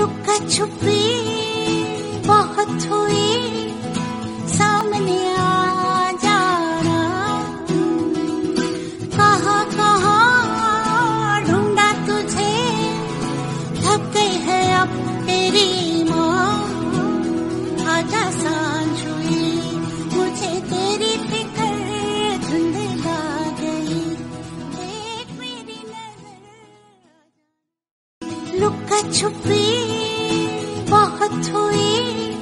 लुका छुपी बहुत हुई, सामने आ जाना। कहाँ कहाँ ढूंढा तुझे, थक गई है अब तेरी माँ। आजा सांझ हुई, मुझे तेरी फिक्र धुंधला गई। देख मेरी नजर, लुका छुपी बहुत हुई।